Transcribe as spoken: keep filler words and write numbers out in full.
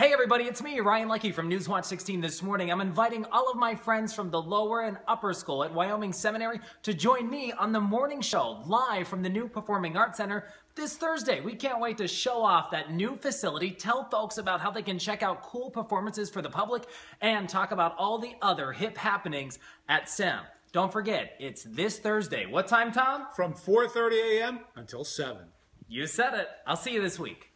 Hey everybody, it's me, Ryan Leckey from Newswatch sixteen this morning. I'm inviting all of my friends from the lower and upper school at Wyoming Seminary to join me on the morning show live from the new Performing Arts Center this Thursday. We can't wait to show off that new facility, tell folks about how they can check out cool performances for the public, and talk about all the other hip happenings at SEM. Don't forget, it's this Thursday. What time, Tom? From four thirty a m until seven. You said it. I'll see you this week.